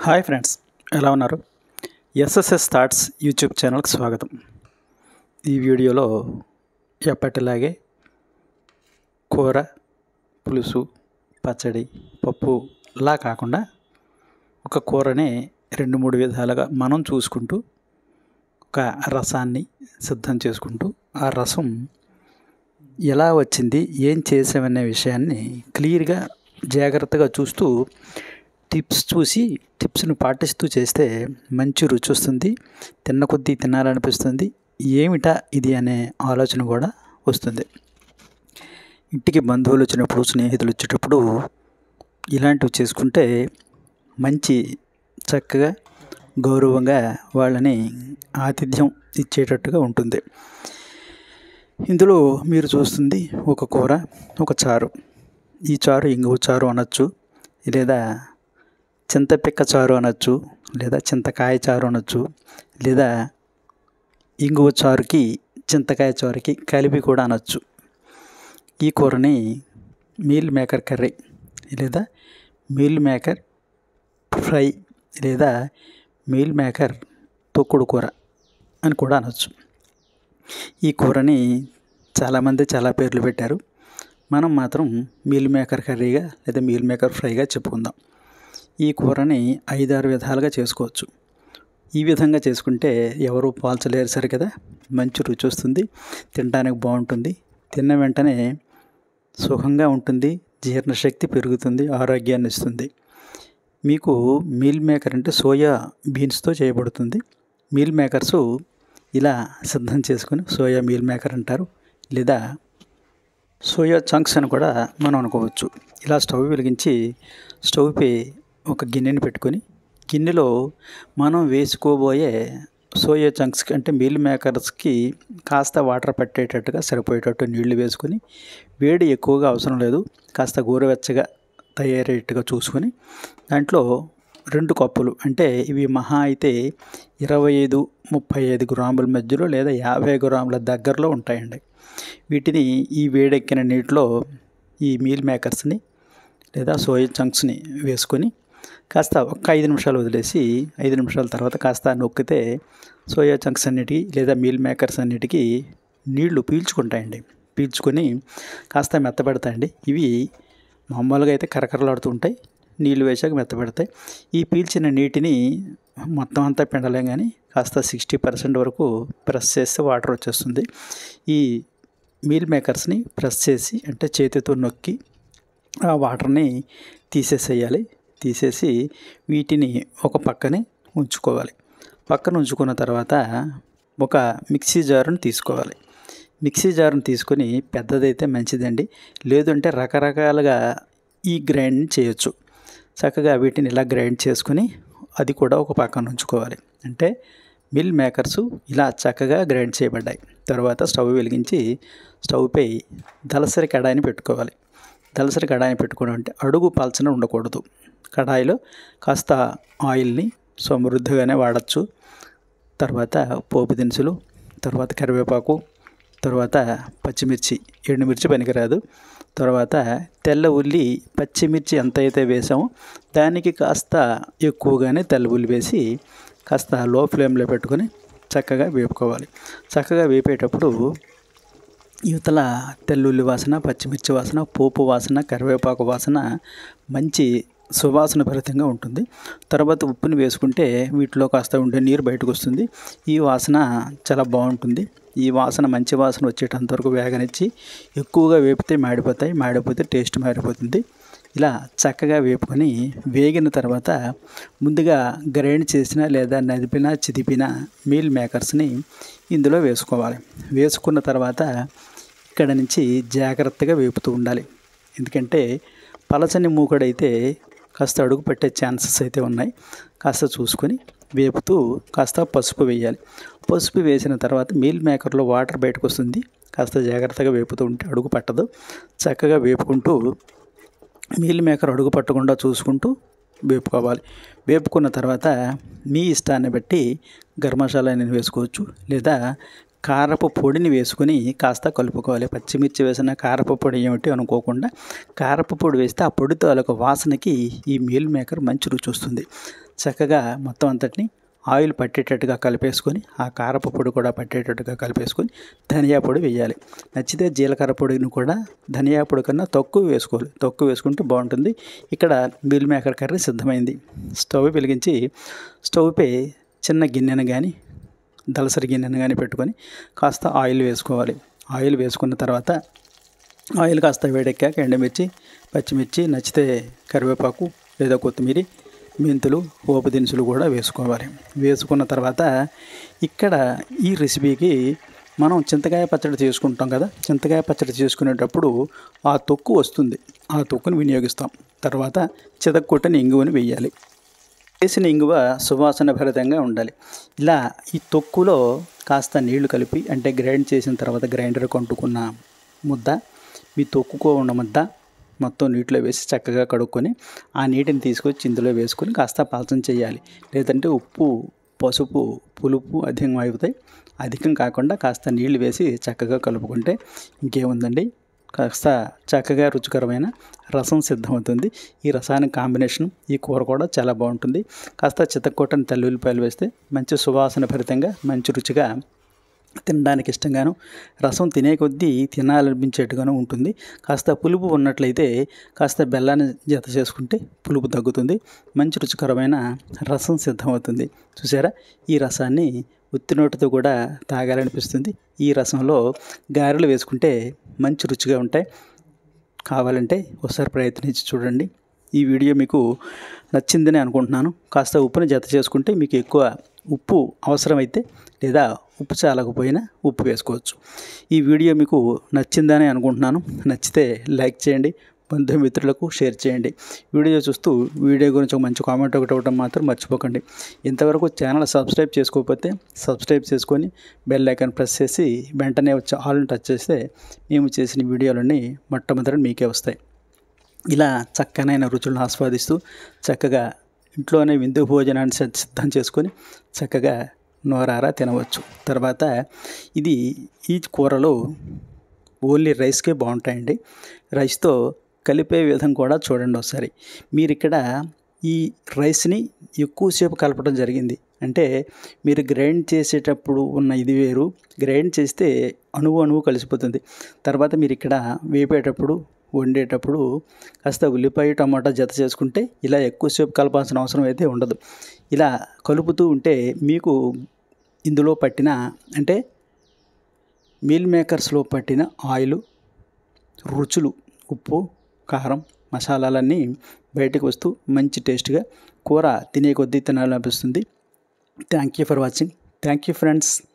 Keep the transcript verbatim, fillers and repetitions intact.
Hi friends, ఎలా ఉన్నారు? SSS thoughts YouTube ఛానల్కి స్వాగతం. ఈ వీడియోలో ఎప్పటిలాగే కూర, పులుసు, పచ్చడి, పప్పులా కాకుండా ఒక కూరని రెండు మూడు విధాలుగా మనం చూసుకుంటూ ఒక రసాన్ని సిద్ధం చేసుకుంటూ ఆ రసం ఎలా వచ్చింది, ఏం చేసామనే విషయాన్ని క్లియర్గా జాగ్రత్తగా చూస్తూ టిప్స్ చూసి టిప్స్ను పాటిస్తూ చేస్తే మంచి రుచి వస్తుంది. తిన్న కొద్దీ తినాలనిపిస్తుంది. ఏమిటా ఇది అనే ఆలోచన కూడా వస్తుంది. ఇంటికి బంధువులు వచ్చినప్పుడు, స్నేహితులు వచ్చేటప్పుడు ఇలాంటివి చేసుకుంటే మంచి చక్కగా గౌరవంగా వాళ్ళని ఆతిథ్యం ఇచ్చేటట్టుగా ఉంటుంది. ఇందులో మీరు చూస్తుంది ఒక కూర, ఒక చారు. ఈ చారు ఇంగువ చారు అనొచ్చు, లేదా చింతపిక్క చారు అనొచ్చు, లేదా చింతకాయ చారు అనొచ్చు, లేదా ఇంగువ చారుకి చింతకాయ చారుకి కలిపి కూడా అనొచ్చు. ఈ కూరని మీల్ మేకర్ కర్రీ, లేదా మీల్ మేకర్ ఫ్రై, లేదా మీల్ మేకర్ తొక్కుడు కూర అని కూడా అనొచ్చు. ఈ కూరని చాలామంది చాలా పేర్లు పెట్టారు. మనం మాత్రం మీల్ మేకర్ కర్రీగా లేదా మీల్ మేకర్ ఫ్రైగా చెప్పుకుందాం. ఈ కూరని ఐదారు విధాలుగా చేసుకోవచ్చు. ఈ విధంగా చేసుకుంటే ఎవరు పోల్చలేరు సరి కదా. మంచి రుచి వస్తుంది, తినడానికి బాగుంటుంది, తిన్న వెంటనే సుఖంగా ఉంటుంది, జీర్ణశక్తి పెరుగుతుంది, ఆరోగ్యాన్ని ఇస్తుంది. మీకు మీల్ మేకర్ అంటే సోయా బీన్స్తో చేయబడుతుంది. మీల్ మేకర్సు ఇలా సిద్ధం చేసుకొని సోయా మీల్ మేకర్ అంటారు, లేదా సోయా చంక్స్ అని కూడా మనం అనుకోవచ్చు. ఇలా స్టవ్ వెలిగించి స్టవ్పై ఒక గిన్నెని పెట్టుకొని గిన్నెలో మనం వేసుకోబోయే సోయా చంక్స్ అంటే మీల్ మేకర్స్కి కాస్త వాటర్ పట్టేటట్టుగా సరిపోయేటట్టు నీళ్లు వేసుకొని, వేడి ఎక్కువగా అవసరం లేదు, కాస్త గోరువెచ్చగా తయారయ్యేట్టుగా చూసుకొని దాంట్లో రెండు కప్పులు అంటే ఇవి మహా అయితే ఇరవై ఐదు ముప్పై ఐదు గ్రాముల మధ్యలో లేదా యాభై గ్రాముల దగ్గరలో ఉంటాయండి. వీటిని ఈ వేడెక్కిన నీటిలో ఈ మీల్ మేకర్స్ని లేదా సోయా చంక్స్ని వేసుకొని కాస్త ఒక ఐదు నిమిషాలు వదిలేసి, ఐదు నిమిషాల తర్వాత కాస్త నొక్కితే సోయా చంక్స్ అన్నిటికీ లేదా మీల్ మేకర్స్ అన్నిటికీ నీళ్లు పీల్చుకుంటాయండి. పీల్చుకొని కాస్త మెత్తబెడతాయండి. ఇవి మామూలుగా అయితే కరకరలాడుతూ ఉంటాయి, నీళ్ళు వేసాక మెత్తబెడతాయి. ఈ పీల్చిన నీటిని మొత్తం అంతా పిండలేం, కానీ కాస్త సిక్స్టీ పర్సెంట్ వరకు ప్రెస్ చేస్తే వాటర్ వచ్చేస్తుంది. ఈ మీల్ మేకర్స్ని ప్రెస్ చేసి అంటే చేతితో నొక్కి ఆ వాటర్ని తీసేసేయాలి. తీసేసి వీటిని ఒక పక్కనే ఉంచుకోవాలి. పక్కన ఉంచుకున్న తర్వాత ఒక మిక్సీ జారును తీసుకోవాలి. మిక్సీ జారును తీసుకొని, పెద్దదైతే మంచిదండి, లేదంటే రకరకాలుగా ఈ గ్రైండ్ చేయొచ్చు. చక్కగా వీటిని ఇలా గ్రైండ్ చేసుకొని అది కూడా ఒక పక్కన ఉంచుకోవాలి. అంటే మిల్ మేకర్సు ఇలా చక్కగా గ్రైండ్ చేయబడ్డాయి. తర్వాత స్టవ్ వెలిగించి స్టవ్పై దలసరి కడాయిని పెట్టుకోవాలి. దలసరి కడాయిని పెట్టుకోవడం అంటే అడుగు పల్చన ఉండకూడదు. కడాయిలో కాస్త ఆయిల్ని సమృద్ధిగానే వాడచ్చు. తర్వాత పోపు దినుసులు, తర్వాత కరివేపాకు, తర్వాత పచ్చిమిర్చి, ఎండుమిర్చి పనికిరాదు, తర్వాత తెల్ల ఉల్లి, పచ్చిమిర్చి ఎంత అయితే వేసామో దానికి కాస్త ఎక్కువగానే తెల్ల ఉల్లి వేసి కాస్త లో ఫ్లేమ్లో పెట్టుకొని చక్కగా వేపుకోవాలి. చక్కగా వేపేటప్పుడు యువతల తెల్లుల్లి వాసన, పచ్చిమిర్చి వాసన, పోపు వాసన, కరివేపాకు వాసన మంచి సువాసన భరితంగా ఉంటుంది. తర్వాత ఉప్పుని వేసుకుంటే వీటిలో కాస్త ఉండే నీరు బయటకు వస్తుంది. ఈ వాసన చాలా బాగుంటుంది. ఈ వాసన మంచి వాసన వచ్చేటంతవరకు వేగనిచ్చి, ఎక్కువగా వేపితే మాడిపోతాయి, మాడిపోతే టేస్ట్ మారిపోతుంది. ఇలా చక్కగా వేపుకొని వేగిన తర్వాత ముందుగా గ్రైండ్ చేసిన లేదా నదిపిన చిదిపిన మీల్ మేకర్స్ని ఇందులో వేసుకోవాలి. వేసుకున్న తర్వాత ఇక్కడ నుంచి జాగ్రత్తగా వేపుతూ ఉండాలి. ఎందుకంటే పలచని మూకడైతే కాస్త అడుగు పెట్టే ఛాన్సెస్ అయితే ఉన్నాయి. కాస్త చూసుకొని వేపుతూ కాస్త పసుపు వేయాలి. పసుపు వేసిన తర్వాత మీల్ మేకర్లో వాటర్ బయటకు వస్తుంది. కాస్త జాగ్రత్తగా వేపుతూ ఉంటే అడుగు పట్టదు. చక్కగా వేపుకుంటూ మీల్ మేకర్ అడుగు పట్టకుండా చూసుకుంటూ వేపుకోవాలి. వేపుకున్న తర్వాత మీ ఇష్టాన్ని బట్టి గరం మసాలాని వేసుకోవచ్చు, లేదా కారపు పొడిని వేసుకొని కాస్త కలుపుకోవాలి. పచ్చిమిర్చి వేసిన కారపు పొడి ఏమిటి అనుకోకుండా కారపు పొడి వేస్తే ఆ పొడి తాలూకు వాసనకి ఈ మీల్ మేకర్ మంచి రుచి వస్తుంది. చక్కగా మొత్తం అంతటిని ఆయిల్ పట్టేటట్టుగా కలిపేసుకొని ఆ కారపు పొడి కూడా పట్టేటట్టుగా కలిపేసుకొని ధనియా పొడి వేయాలి. నచ్చితే జీలకర్ర పొడిని కూడా ధనియా పొడి కన్నా తక్కువ వేసుకోవాలి. తక్కువ వేసుకుంటే బాగుంటుంది. ఇక్కడ మీల్ మేకర్ కర్రీ సిద్ధమైంది. స్టవ్ వెలిగించి స్టవ్పై చిన్న గిన్నెను కానీ దలసరి గిన్నెను కానీ పెట్టుకొని కాస్త ఆయిల్ వేసుకోవాలి. ఆయిల్ వేసుకున్న తర్వాత ఆయిల్ కాస్త వేడెక్కాక ఎండుమిర్చి, పచ్చిమిర్చి, నచ్చితే కరివేపాకు లేదా కొత్తిమీర, మెంతులు, పోపు దినుసులు కూడా వేసుకోవాలి. వేసుకున్న తర్వాత ఇక్కడ ఈ రెసిపీకి మనం చింతకాయ పచ్చడి చేసుకుంటాం కదా, చింతకాయ పచ్చడి చేసుకునేటప్పుడు ఆ తొక్కు వస్తుంది. ఆ తొక్కుని వినియోగిస్తాం. తర్వాత చితక్కొట్టిన ఇంగువని వేయాలి. వేసిన ఇంగువ సువాసన భరితంగా ఉండాలి. ఇలా ఈ తొక్కులో కాస్త నీళ్లు కలిపి, అంటే గ్రైండ్ చేసిన తర్వాత గ్రైండర్ కొంటుకున్న ముద్ద, మీ తొక్కుకో ఉన్న ముద్ద మొత్తం నీటిలో వేసి చక్కగా కడుక్కొని ఆ నీటిని తీసుకొచ్చి ఇందులో వేసుకొని కాస్త పలచం చేయాలి. లేదంటే ఉప్పు, పసుపు, పులుపు అధికం అవుతాయి. అధికం కాకుండా కాస్త నీళ్లు వేసి చక్కగా కలుపుకుంటే ఇంకేముందండి, కాస్త చక్కగా రుచికరమైన రసం సిద్ధమవుతుంది. ఈ రసానికి కాంబినేషన్ ఈ కూర కూడా చాలా బాగుంటుంది. కాస్త చితక్కొట్టని తెల్లుల్లిపాయలు వేస్తే మంచి సువాసన భరితంగా, మంచి రుచిగా, తినడానికి ఇష్టంగాను, రసం తినే కొద్దీ తినాలనిపించేట్టుగాను ఉంటుంది. కాస్త పులుపు ఉన్నట్లయితే కాస్త బెల్లాన్ని జత చేసుకుంటే పులుపు తగ్గుతుంది. మంచి రుచికరమైన రసం సిద్ధమవుతుంది. చూసారా, ఈ రసాన్ని ఉత్తినోటితో కూడా తాగాలనిపిస్తుంది. ఈ రసంలో గారెలు వేసుకుంటే మంచి రుచిగా ఉంటాయి. కావాలంటే ఒకసారి ప్రయత్నించి చూడండి. ఈ వీడియో మీకు నచ్చిందని అనుకుంటున్నాను. కాస్త ఉప్పుని జత చేసుకుంటే మీకు ఎక్కువ ఉప్పు అవసరమైతే లేదా ఉప్పు చాలకపోయినా ఉప్పు వేసుకోవచ్చు. ఈ వీడియో మీకు నచ్చిందని అనుకుంటున్నాను. నచ్చితే లైక్ చేయండి, బంధుమిత్రులకు షేర్ చేయండి. వీడియో చూస్తూ వీడియో గురించి ఒక మంచి కామెంట్ ఒకటి ఇవ్వడం మాత్రం మర్చిపోకండి. ఇంతవరకు ఛానల్ సబ్స్క్రైబ్ చేసుకోకపోతే సబ్స్క్రైబ్ చేసుకొని బెల్ ఐకాన్ ప్రెస్ చేసి వెంటనే వచ్చి ఆల్ని టచ్ చేస్తే మేము చేసిన వీడియోలన్నీ మొట్టమొదటి మీకే వస్తాయి. ఇలా చక్కనైన రుచులను ఆస్వాదిస్తూ చక్కగా ఇంట్లోనే విందు భోజనాన్ని సిద్ధం చేసుకొని చక్కగా నోరారా తినవచ్చు. తర్వాత ఇది ఈ కూరలో ఓన్లీ రైస్కే బాగుంటాయండి. రైస్తో కలిపే విధం కూడా చూడండి ఒకసారి. మీరు ఇక్కడ ఈ రైస్ని ఎక్కువసేపు కలపడం జరిగింది. అంటే మీరు గ్రైండ్ చేసేటప్పుడు ఉన్న ఇది వేరు, గ్రైండ్ చేస్తే అణువు అణువు కలిసిపోతుంది. తర్వాత మీరు ఇక్కడ వేపేటప్పుడు, వండేటప్పుడు కాస్త ఉల్లిపాయ, టమాటా జత చేసుకుంటే ఇలా ఎక్కువసేపు కలపాల్సిన అవసరం అయితే ఉండదు. ఇలా కలుపుతూ ఉంటే మీకు ఇందులో పట్టిన, అంటే మీల్ మేకర్స్లో పట్టిన ఆయిల్, రుచులు, ఉప్పు, కారం, మసాలాలన్నీ బయటకు వస్తూ మంచి టేస్ట్గా కూర తినే కొద్దీ తినాలనిపిస్తుంది. Thank you for watching. Thank you friends.